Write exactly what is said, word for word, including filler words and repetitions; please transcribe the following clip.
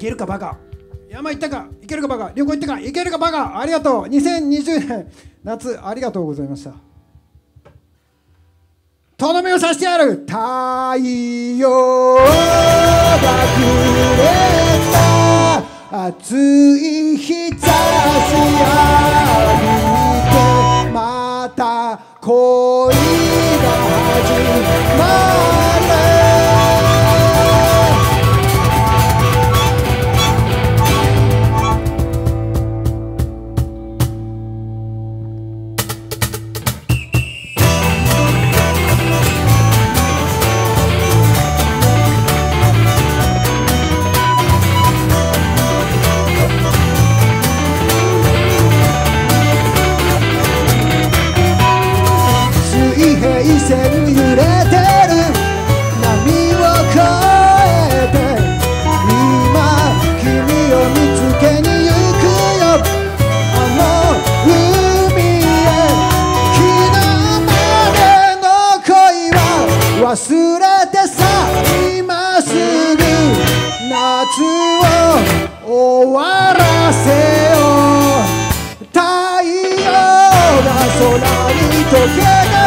けるかバカ、山行ったか、いけるかバカ、旅行行ったか、いけるかバカ、ありがとう。にせんにじゅうねん夏ありがとうございました。とどめをさしてやる。太陽がくれた暑い日差し浴びて、また恋が始まる。水平線揺れてる波を越えて、今君を見つけに行くよ、あの海へ。昨日までの恋は忘れてさ、今すぐ夏を終わらせよう。太陽が空に溶けて